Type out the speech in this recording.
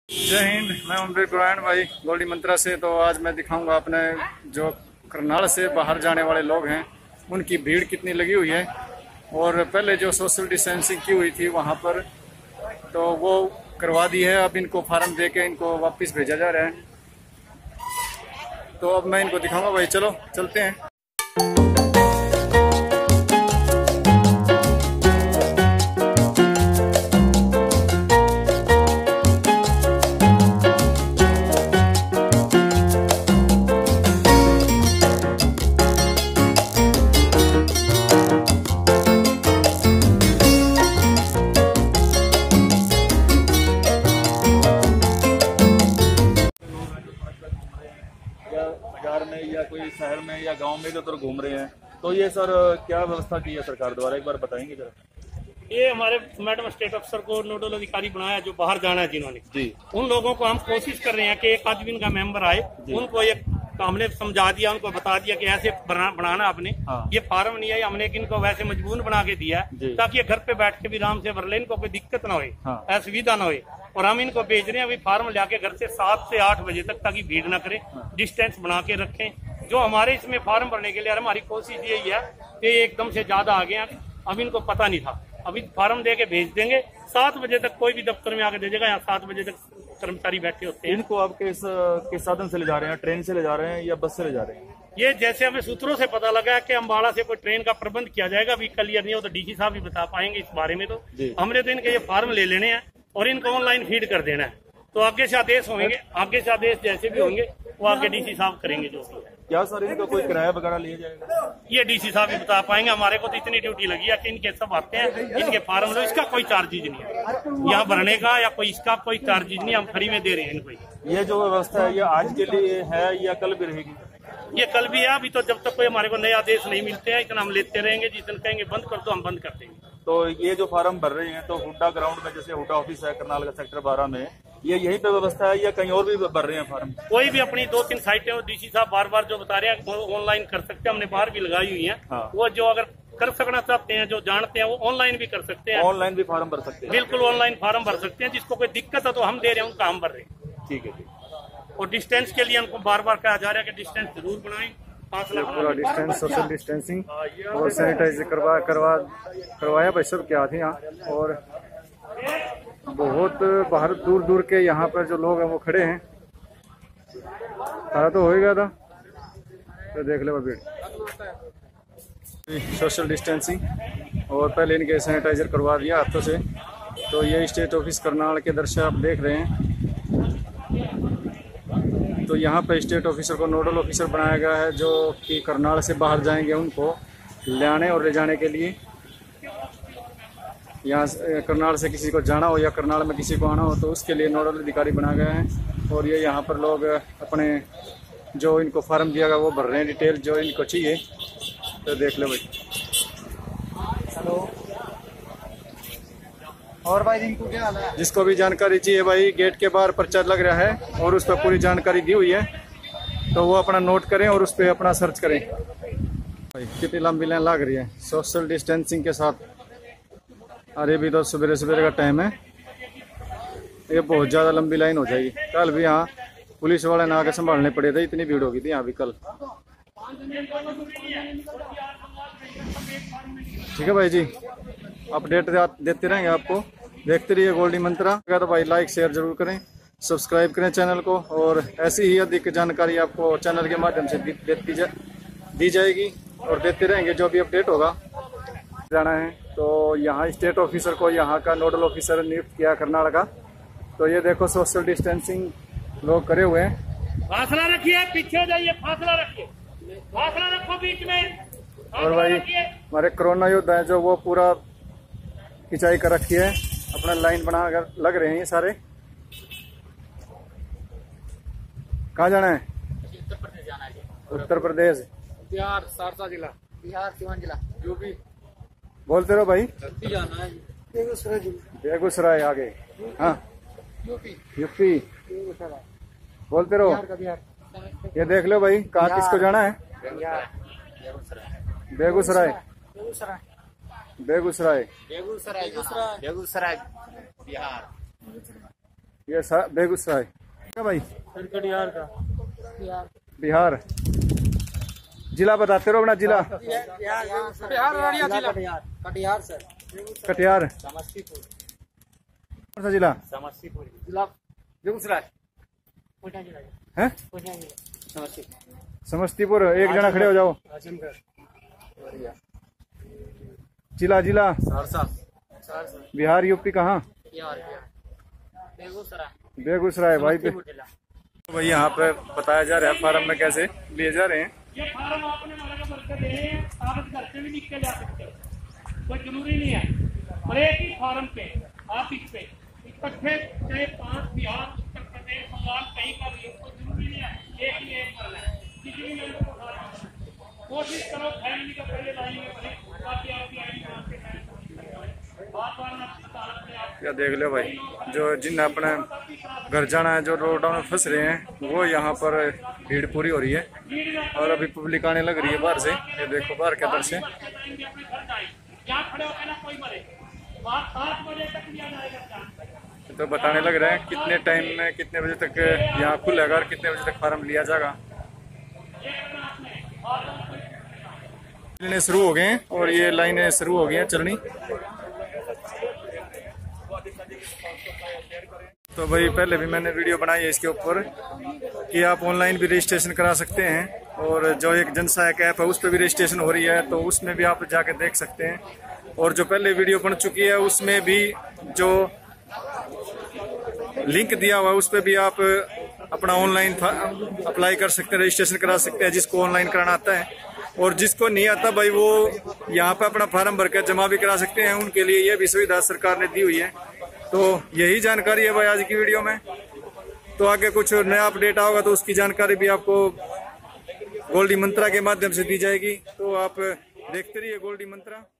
जय हिंद। मैं अमरीर कुरैन भाई गोल्डी मंत्रा से। तो आज मैं दिखाऊंगा अपने जो करनाल से बाहर जाने वाले लोग हैं उनकी भीड़ कितनी लगी हुई है, और पहले जो सोशल डिस्टेंसिंग की हुई थी वहाँ पर तो वो करवा दी है। अब इनको फार्म दे के इनको वापस भेजा जा रहा है। तो अब मैं इनको दिखाऊंगा भाई, चलो चलते हैं। बाजार में या कोई शहर में या गांव में इधर घूम रहे हैं, तो ये सर क्या व्यवस्था की है सरकार द्वारा, एक बार बताएंगे जरा। ये हमारे मैडम स्टेट अफसर को नोडल अधिकारी बनाया जो बाहर जाना है जिन्होंने जी, उन लोगों को हम कोशिश कर रहे हैं कि एक आदमी का मेंबर आए, उनको ये हमने समझा दिया, उनको बता दिया कि ऐसे बनाना आपने। हाँ। ये फार्म नहीं है, हमने इनको वैसे मजबूर बना के दिया ताकि ये घर पे बैठ के भी आराम से भर ले, इनको कोई दिक्कत ना हो। हाँ। असुविधा ना हो। और हम इनको भेज रहे हैं अभी फार्म लाके घर से 7 से 8 बजे तक, ताकि भीड़ न करें। हाँ। डिस्टेंस बना के रखें। जो हमारे इसमें फार्म भरने के लिए हमारी कोशिश यही है कि एकदम से ज्यादा आ गए, अब इनको पता नहीं था। अभी फार्म दे के भेज देंगे, 7 बजे तक कोई भी दफ्तर में आके दे देगा। यहाँ 7 बजे तक कर्मचारी बैठे होते हैं। इनको आप किस साधन से ले जा रहे हैं, ट्रेन से ले जा रहे हैं या बस से ले जा रहे हैं? ये जैसे हमें सूत्रों से पता लगा है कि अम्बाड़ा से कोई ट्रेन का प्रबंध किया जाएगा। अभी क्लियर नहीं हो तो डीसी साहब भी बता पाएंगे इस बारे में। तो हमने तो इनके ये फार्म ले लेने हैं और इनको ऑनलाइन फीड कर देना है। तो आगे से आदेश होंगे, आगे से आदेश जैसे भी होंगे वो आगे डीसी साहब करेंगे जो भी है। क्या सर इनका कोई किराया वगैरह लिया जाएगा? ये डीसी साहब भी बता पाएंगे। हमारे को तो इतनी ड्यूटी लगी है कि इनके सब आते हैं, इनके फार्म लो, इसका कोई चार्जेज नहीं है यहाँ भरने का, या कोई इसका कोई चार्जेज नहीं, हम फ्री में दे रहे हैं इनको। ये जो व्यवस्था है ये आज के लिए है या कल भी रहेगी? ये कल भी है। अभी तो जब तक कोई हमारे को नए आदेश नहीं मिलते हैं इतना हम लेते रहेंगे। जिस दिन कहेंगे बंद कर दो हम बंद कर देंगे। तो ये जो फार्म भर रहे हैं तो हुड्डा ग्राउंड में, जैसे हुड्डा ऑफिस है करनाल का सेक्टर 12 में, ये यही पे व्यवस्था है या कहीं और भी भर रहे हैं फार्म? कोई भी अपनी 2-3 साइटें डीसी साहब बार बार जो बता रहे हैं ऑनलाइन कर सकते हैं। हमने बाहर भी लगाई हुई है। हाँ। वो जो अगर कर सकना चाहते हैं, जो जानते हैं, वो ऑनलाइन भी कर सकते हैं। ऑनलाइन भी फार्म भर सकते हैं? बिल्कुल ऑनलाइन फार्म भर सकते हैं। जिसको कोई दिक्कत है तो हम दे रहे हैं, उनका हम भर रहे हैं। ठीक है। और डिस्टेंस के लिए हमको बार बार कहा जा रहा है कि डिस्टेंस जरूर बनाएं, पूरा डिस्टेंस, सोशल डिस्टेंसिंग और सैनिटाइज करवाया भाई सब क्या थे यहाँ। और बहुत बाहर दूर दूर के यहाँ पर जो लोग हैं वो खड़े हैं। सारा तो हो ही गया था, तो देख लो भीड़। सोशल डिस्टेंसिंग और पहले इनके सैनिटाइजर करवा दिया हाथों से। तो ये स्टेट ऑफिस करनाल के दृश्य आप देख रहे हैं। तो यहाँ पे स्टेट ऑफिसर को नोडल ऑफिसर बनाया गया है, जो कि करनाल से बाहर जाएंगे उनको लाने और ले जाने के लिए। यहाँ करनाल से किसी को जाना हो या करनाल में किसी को आना हो तो उसके लिए नोडल अधिकारी बनाया गया है। और ये यहाँ पर लोग अपने जो इनको फार्म दिया गया वो भर रहे हैं, डिटेल जो इनको चाहिए। तो देख लो भाई। हेलो और भाई इनको क्या हाल है? जिसको भी जानकारी चाहिए भाई, गेट के बाहर पर्चा लग रहा है और उस पर पूरी जानकारी दी हुई है, तो वो अपना नोट करें और उस पर अपना सर्च करें। भाई कितनी लंबी लाइन लग रही है सोशल डिस्टेंसिंग के साथ। अरे भी तो सवेरे सवेरे का टाइम है, ये बहुत ज़्यादा लंबी लाइन हो जाएगी। कल भी यहाँ पुलिस वाले ना आके संभालने पड़े थे, इतनी भीड़ होगी थी यहाँ भी कल। ठीक है भाई जी, अपडेट देते रहेंगे आपको। देखते रहिए गोल्डी मंत्रा। तो भाई लाइक शेयर जरूर करें, सब्सक्राइब करें चैनल को, और ऐसी ही अधिक जानकारी आपको चैनल के माध्यम से दी जाएगी और देते रहेंगे जो भी अपडेट होगा। जाना है तो यहाँ स्टेट ऑफिसर को यहाँ का नोडल ऑफिसर नियुक्त किया करनाल का। तो ये देखो सोशल डिस्टेंसिंग लोग करे हुए हैं। फासला रखिए, पीछे जाइए, फासला रखिए, फासला रखो बीच में। और भाई हमारे कोरोना योद्धा है जो वो पूरा खिंचाई कर रखी है, अपना लाइन बना कर लग रहे हैं ये सारे। कहाँ जाना है? उत्तर प्रदेश जाना है। उत्तर प्रदेश, बिहार, सहरसा जिला, बिहार सीवान जिला, यूपी। बोलते रहो भाई। जाना है बेगूसराय जिला, बेगूसराय आगे। हाँ यूपी बेगूसराय, बोलते रहो। बिहार। ये देख लो भाई कहाँ किसको जाना है। बेगूसराय, बेगूसराय, बेगूसराय, बेगूसराय, बेगूसराय, बिहार। ये बेगूसराय क्या भाई? कटिहार का। बिहार। जिला बताते रहो अपना जिला। बिहार अररिया जिला। कटिहार सर। कटिहार। समस्तीपुर। कौन सा जिला? समस्तीपुर जिला। बेगूसराय। है समस्तीपुर। समस्तीपुर। एक जना खड़े हो जाओ। आजमगढ़। जिला जिला सहरसा। बिहार यूपी कहाँ? बिहार। बेगूसराय। बेगूसराय भाई। भाई यहाँ पे बताया जा रहा है फार्म में कैसे लिए जा रहे हैं। ये फार्म आपने हमारा भर के देने हैं, आप घर से भी लिख के जा सकते हो, कोई जरूरी नहीं है। और एक ही फार्म पे आप इस पे इकट्ठे चाहे 5 बिहार, उत्तर प्रदेश, बंगाल कहीं का भी हो, कोई जरूरी नहीं है। एक ही एक भरना है, किसी भी मेंबर को भरना है। कोशिश करो फैमिली का पहले लाइन में भरे, ताकि आपकी आईडी बना के बार-बार क्या देख लो भाई, जो जिन अपने घर जाना है, जो लॉकडाउन में फंस रहे हैं, वो यहाँ पर भीड़ पूरी हो रही है। और अभी पब्लिक आने लग रही है बाहर से। ये देखो बाहर के अंदर से। तो बताने लग रहे हैं कितने टाइम में, कितने बजे तक यहाँ खुलेगा और कितने बजे तक फार्म लिया जाएगा। लाइनें शुरू हो गए हैं और ये लाइनें शुरू हो गई हैं चलनी। तो भाई पहले भी मैंने वीडियो बनाई है इसके ऊपर कि आप ऑनलाइन भी रजिस्ट्रेशन करा सकते हैं, और जो एक जनसहायक ऐप है उस पर भी रजिस्ट्रेशन हो रही है, तो उसमें भी आप जाके देख सकते हैं। और जो पहले वीडियो बन चुकी है उसमें भी जो लिंक दिया हुआ है उस पर भी आप अपना ऑनलाइन अप्लाई कर सकते हैं, रजिस्ट्रेशन करा सकते हैं, जिसको ऑनलाइन कराना आता है। और जिसको नहीं आता भाई वो यहाँ पे अपना फार्म भर कर जमा भी करा सकते हैं, उनके लिए ये भी सुविधा सरकार ने दी हुई है। तो यही जानकारी है भाई आज की वीडियो में। तो आगे कुछ नया अपडेट होगा तो उसकी जानकारी भी आपको गोल्डी मंत्रा के माध्यम से दी जाएगी। तो आप देखते रहिए गोल्डी मंत्रा।